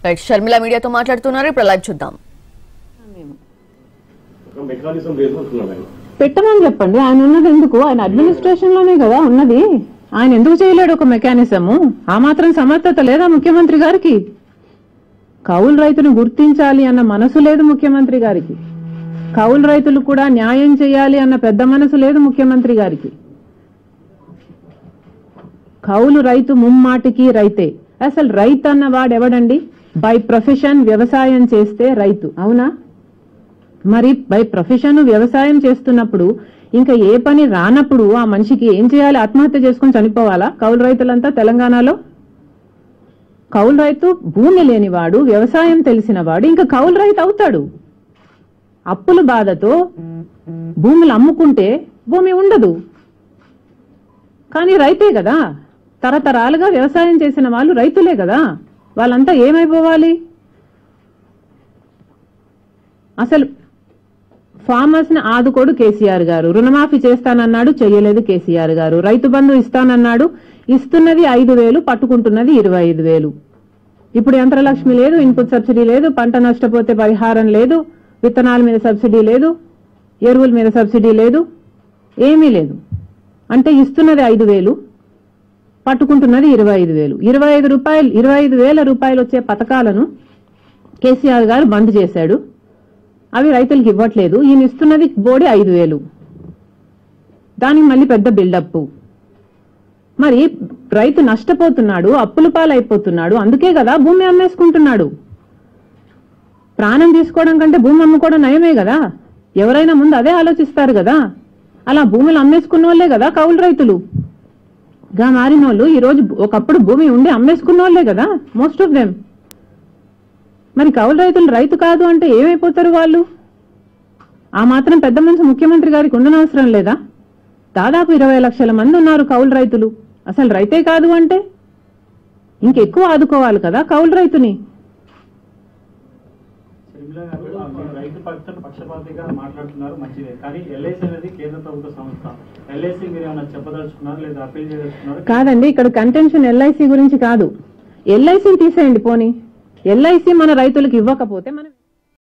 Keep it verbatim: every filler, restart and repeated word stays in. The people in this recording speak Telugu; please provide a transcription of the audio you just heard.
రైట్, షర్మిల మీడియాతో మాట్లాడుతున్నారు, ఇప్పుడు లైవ్ చూద్దాం. పెట్టమని చెప్పండి. ఆయన ఉన్నది ఎందుకు? ఆయన అడ్మినిస్ట్రేషన్ లోనే కదా ఉన్నది. ఆయన ఎందుకు చేయలేడు ఒక మెకానిజము? ఆ మాత్రం సమర్థత లేదా ముఖ్యమంత్రి గారికి? కౌలు రైతును గుర్తించాలి అన్న మనసు లేదు ముఖ్యమంత్రి గారికి. కౌలు రైతులు కూడా న్యాయం చేయాలి అన్న పెద్ద మనసు లేదు ముఖ్యమంత్రి గారికి. కౌలు రైతు ముమ్మాటికి రైతే. అసలు రైతు అన్న వాడెవడండి? బై ప్రొఫెషన్ వ్యవసాయం చేస్తే రైతు, అవునా? మరి బై ప్రొఫెషన్ వ్యవసాయం చేస్తున్నప్పుడు ఇంకా ఏ పని రానప్పుడు ఆ మనిషికి ఏం చేయాలి? ఆత్మహత్య చేసుకుని చనిపోవాలా కౌలు రైతులంతా తెలంగాణలో? కౌలు రైతు భూమి లేనివాడు, వ్యవసాయం తెలిసినవాడు ఇంకా కౌలు రైతు అవుతాడు. అప్పుల బాధతో భూములు అమ్ముకుంటే భూమి ఉండదు. కానీ రైతే కదా, తరతరాలుగా వ్యవసాయం చేసిన వాళ్ళు రైతులే కదా. వాళ్ళంతా ఏమైపోవాలి? అసలు ఫార్మర్స్ ని ఆదుకోడు కేసీఆర్ గారు. రుణమాఫీ చేస్తానన్నాడు, చెయ్యలేదు కేసీఆర్ గారు. రైతు బంధు ఇస్తానన్నాడు, ఇస్తున్నది ఐదు వేలు, పట్టుకుంటున్నది ఇరవై ఐదు వేలు. ఇప్పుడు యంత్రలక్ష్మి లేదు, ఇన్పుట్ సబ్సిడీ లేదు, పంట నష్టపోతే పరిహారం లేదు, విత్తనాల మీద సబ్సిడీ లేదు, ఎరువుల మీద సబ్సిడీ లేదు, ఏమీ లేదు. అంటే ఇస్తున్నది ఐదు వేలు, పట్టుకుంటున్నది ఇరవై ఐదు వేలు. ఇరవై ఐదు రూపాయలు ఇరవై ఐదు వేల రూపాయలు వచ్చే పథకాలను కేసీఆర్ గారు బంద్ చేశాడు. అవి రైతులకు ఇవ్వట్లేదు. ఈయన ఇస్తున్నది బోడి ఐదు వేలు. దానికి మళ్ళీ పెద్ద బిల్డప్. మరి రైతు నష్టపోతున్నాడు, అప్పుల పాలైపోతున్నాడు. అందుకే కదా భూమి అమ్మేసుకుంటున్నాడు. ప్రాణం తీసుకోవడం కంటే భూమి అమ్ముకోవడం నయమే కదా. ఎవరైనా ముందు అదే ఆలోచిస్తారు కదా. అలా భూములు అమ్మేసుకున్న వాళ్ళే కదా కౌలు రైతులు గా మారిన వాళ్ళు. ఈ రోజు ఒకప్పుడు భూమి ఉండి అమ్మేసుకున్న వాళ్ళే కదా మోస్ట్ ఆఫ్ దెమ్. మరి కౌలు రైతులు రైతు కాదు అంటే ఏమైపోతారు వాళ్ళు? ఆ మాత్రం పెద్ద మనసు ముఖ్యమంత్రి గారికి ఉండనవసరం లేదా? దాదాపు ఇరవై లక్షల మంది ఉన్నారు కౌలు రైతులు. అసలు రైతే కాదు అంటే ఇంకెక్కువ ఆదుకోవాలి కదా కౌలు రైతుని. రైతు పక్షాన పక్షపాతిగా మాట్లాడుతున్నారు, మంచిదే. కానీ ఎల్ఐసి అనేది కేంద్ర ప్రభుత్వ సంస్థ. ఎల్ఐసి మీరు ఏమైనా చెప్పదలుచుకున్నారు లేదా అప్పీల్ చేయదలుచుకున్నారు? కాదండి, ఇక్కడ కంటెన్షన్ ఎల్ఐసి గురించి కాదు. ఎల్ఐసి తీసేయండి పోనీ. ఎల్ఐసి మన రైతులకు ఇవ్వకపోతే మనం